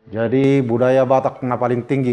Jadi budaya Batak na paling tinggi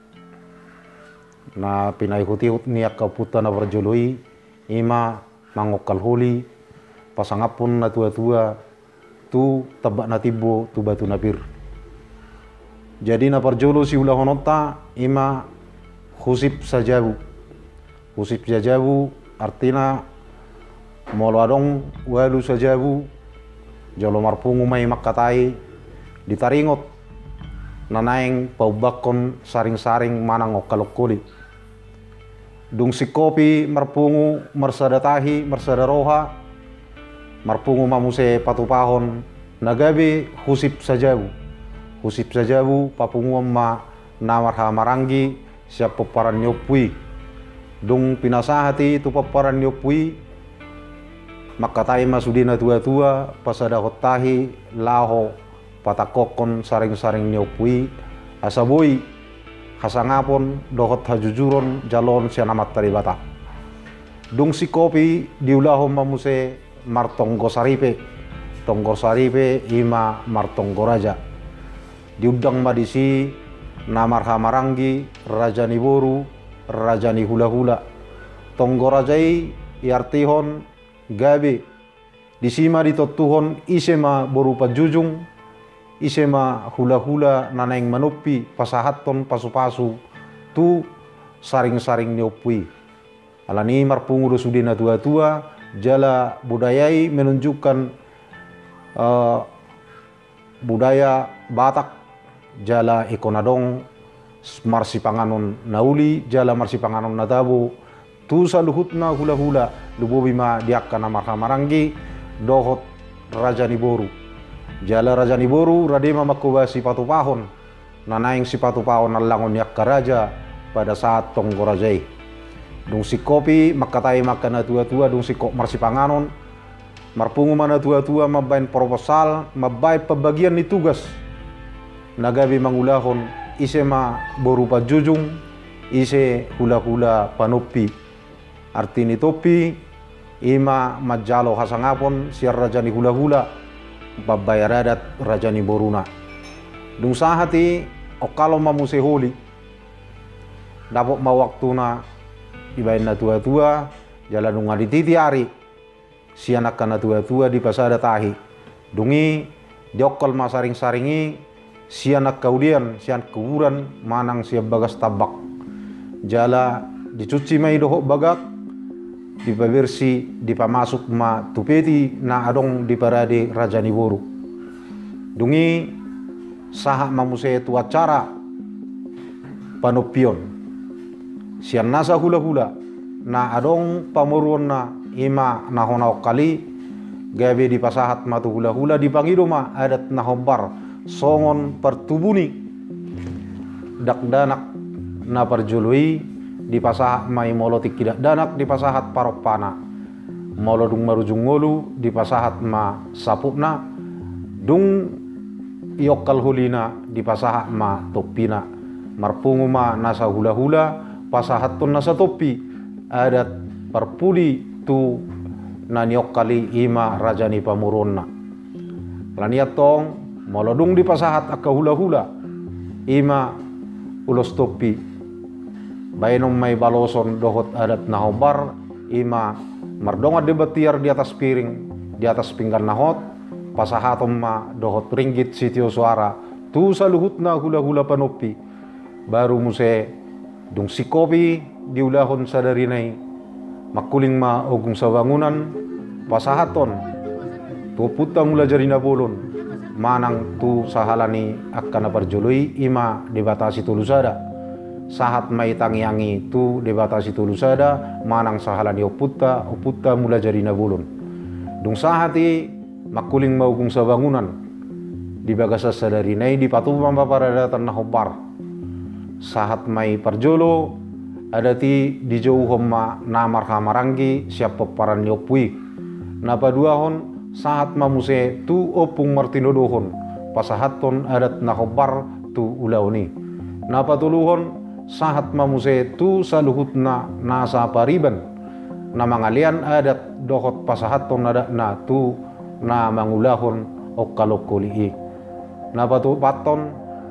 na pinaikut-ikut niak kaputa na berjului ima mangokal holi pasangapun na tua-tua tu tebak na tibo tu batu napir. Jadi na parjolo si ulah honota ima husip sajabu. Husip sajabu artina molo adong walu sajabu jalo marpungu mai makatai ditaringot nanaing paubakon saring-saring manang okalokoli. Dung si kopi marpungu marsadatahi marsadaroha marpungu mamuse patupahon nagabe husip sajabu. Husip sajabu papungu ma namarha marangi siap peparan nyopui. Dung pinasahati tu peparan nyopui makatai masudina tua-tua pasada hotahi laho patakokon saring-saring nyopui asaboi hasangapon dohot hajujuron jalon sianamat taribata. Dung si kopi diulahom mamuse martonggo saripe. Tonggo saripe ima martonggo raja. Diudang madisi namarha marangi rajani boru rajani hula-hula. Tonggo rajai iartihon gabe disima ditotuhon isema berupa jujung isema hula-hula nanaing manupi pasahaton pasu-pasu tu saring-saring niopui. Alani marpungu sudina tua-tua jala budayai menunjukkan budaya Batak jala ikonadong marsi panganon nauli jala marsi panganon natabu tu saluhutna hula-hula lubobi ma diakana marha marangi dohot rajani boru. Jala rajani boru radema makubasi patupahon nanaing si patupahon nalangon yak karaja pada saat tonggo rajai. Dung si kopi makatai makana tua-tua dung si kok marsi panganon marpungu mana tua-tua mabain proposal mabai pembagian ni tugas nagabi mangulahon ise ma berupa jujung ise hula-hula panupi artini topi ima majalo hasangapon siar rajani hula-hula babay radat rajani boruna. Dung sahati okalo mamuse holi dapok mawaktu na ibain na tua-tua jalan nung adititi ari sianak na tua-tua di pasada tahi dungi diokol masaring-saringi sianak kaudian sian kuburan manang siap bagas tabak jala dicuci mai dohok bagak dipabersi dipamasuk ma tupeti na adong diparade rajani boru. Dungi saha mamuse tu acara panopion sian nasa hula-hula na adong pamuruan na ima na honau kali gabe di pasahat matu hula-hula dipangido ma adat na hobar songon pertubuni dakdanak na parjului di pasahat mai molotik tidak danak di pasahat paropana molodung marujung ngolu di pasahat ma sapupna dung iokal hulina di pasahat ma topina marpungu ma nasa hula-hula pasahat ton nasa topi adat perpuli tu naniokali ima rajani pamuronna laniat tong molodung di pasahat akka hula-hula ima ulos topi bainom mai baloson dohot adat nahobar ima mardonga debatiar di atas piring di atas pinggan nahot pasahatom ma dohot ringgit sitio suara tu saluhutna hula-hula panopi baru muse dung si kopi diulahon sadarinai makuling ma ogung sabangunan pasahaton tu puta mula jarina bolon manang tu sahalani akan parjului ima dibatasi tulusada sahat mai tangiangi tu dibatasi tulusada manang sahalani oputta mula jarina bolon dung sahati makuling ma ogung sabangunan dibagasa sadarinai dipatubang paparada tanah hobar sahat mai parjolo adati di jauh homma namar hamarangi siap peparan nyopui napa duahon saat mamuse tu opung martinodohon pasahaton adat nahobar tu ulauni napa tuluhon saat mamuse tu saluhutna nasa pariban na mangalian adat dohot pasahaton adat na tu na mangulahon okalokoli napa tu paton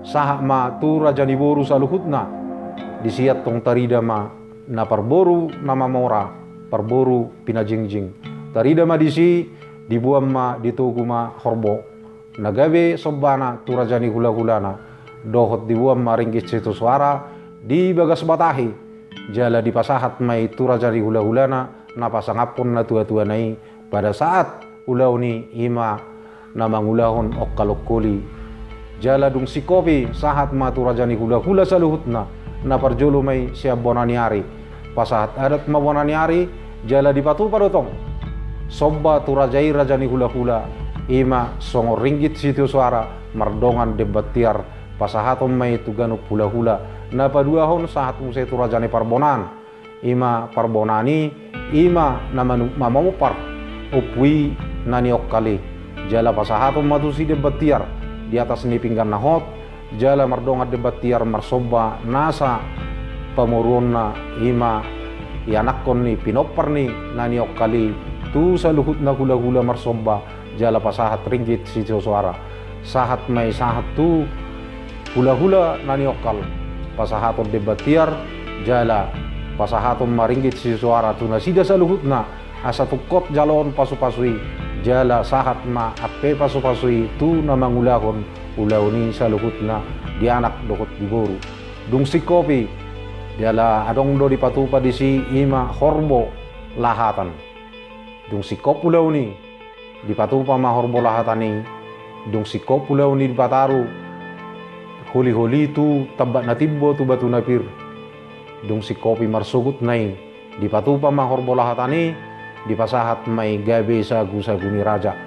saha ma tu raja ni boru saluhutna disiat tong tarida ma na parboru nama mora parboru pinajingjing tarida ma disi dibuam ma ditugu ma horbo nagabe sobbana tu raja ni hula-hulana dohot dibuam ma ringgit situ suara di bagas batahi jala di pasahat mai tu raja ni hula-hulana na pasangapon na tua-tua nai pada saat ulau ni ima na mangulahon okkalokoli jala dung sikopi sahat ma tu raja ni hula-hula saluhutna na parjolo mai siap bonani ari pasahat adat ma bonani ari jala dipatu padotong sobba tu rajai raja ni hula-hula ima songo ringgit situ suara mardongan debatiar pasahatom mai tu ganup hula-hula na paduahon sahat musai tu raja ni parbonan ima parbonani ima na mamamupar upui nani okkali jala pasahatom matu si debatiar di atas ni pinggan nahot jala mardongat debatiar marsoba nasa pamuruna ima ianakon ni pinopar ni nani okkali tu saluhut na hula-hula marsoba jala pasahat ringgit si suara sahat mai sahat tu hula-hula nani okkal pasahaton debatiar jala pasahaton maringgit si suara tu nasida saluhut na asa tukot jalon pasu-pasui jala sahat ma ape pasu-pasui tu na mangulahon ulauni saluhutna di anak dokot diboru dung sikopi jala adong do dipatupa disi ima horbo lahatan dung sikop ulauni dipatupa ma horbo lahatani dung sikop ulauni dipataru holi-holi tu tabak natibbo tu batu napir dung sikopi marsugut nai dipatupa ma horbo lahatani dipasahat mai gabe sagu-saguni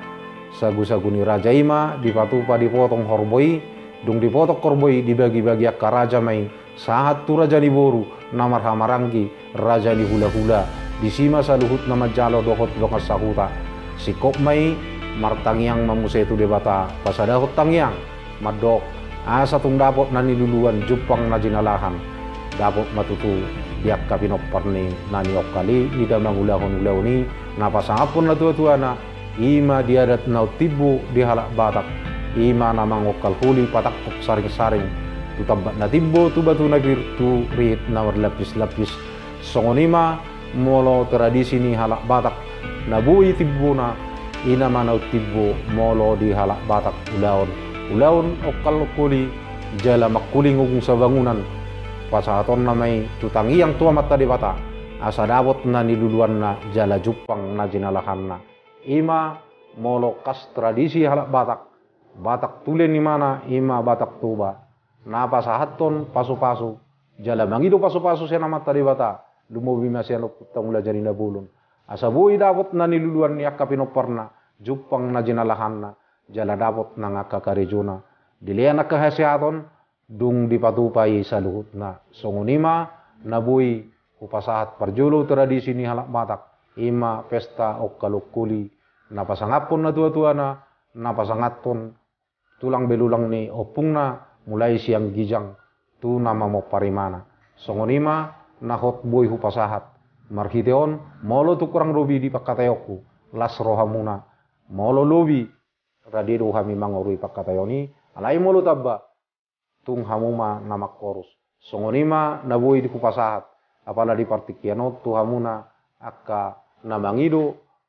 raja ima dipatupa dipotong horboi dung dipotok korboi dibagi-bagi akka raja mai sahat tu raja ni boru namar hamarangi raja ni hula-hula disima saluhut nama jalo dohot dokas sahuta sikop mai martangiang mamuse tu debata pasadahot tangiang madok asa tung dapot nani luluan jupang na jinalahan dapot matutu diak kapinopar ni nani okkali nida mangulahon ulauni napasangapon na tua-tuana ima diadat nau tibu di halak batak ima namang okkal huli patakok saring-saring tu tabak na tibu tu batu nagir tu rihit nawar lapis-lapis songonima molo tradisi ni halak batak nabui tibu na ina manau tibu molo di halak batak ulaon okkal huli jala makuling ugung sa bangunan pasahaton namai tutangi yang tua mata di bata asa dapot na niluluan na jala jupang na jinalahan na ima molo kas tradisi halak batak tulen ni mana ima batak tuba na pasahaton pasu-pasu jala mangido pasu-pasu siya na mata di bata lumobi masya no tangula jari na bulun asa bui dapot na niluluan ni akka pinopar na jupang na jinalahan na jala dapot na ngaka karejuna dilian na kahasyaton dung dipatupai saluhut na songonima nabui upasahat parjolo tradisi ni halak batak ima pesta okkalukuli napasangapon na tua-tuana napasangaton tulang belulang ni opung na mulai siang gijang tu nama mo parimana songonima nahot boy upasahat marhiteon molo tu kurang robi di pakatayoku las rohamuna molo lobi radido hami mangorui pakatayoni alai molo tabba tung hamuma namak korus songonima nabui di kupasahat apala di partikiano tu hamuna akka namangido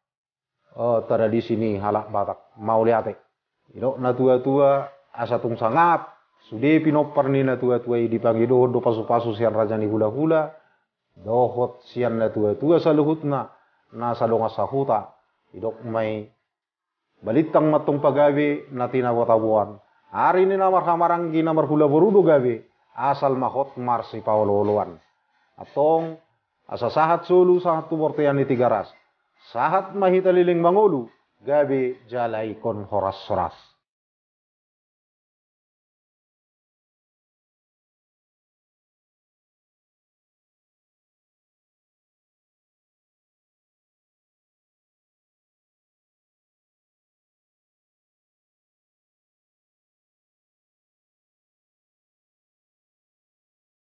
tradisi ni halak batak mau liate ilo na tua-tua asa tung sangap sude pinopar ni na tua-tua di pangido do pasu-pasu sian raja ni hula-hula dohot sian na tua-tua saluhutna na salonga sahuta idok mai balitang matong pagawe na tinawatabuan hari ini namar hamaranggi namar hula borudo gabe asal mahot marsi paololoan atong asa sahat sulu sahat tu bortean ni tigaras sahat mahita liling mangolu gabe jalai kon horas soras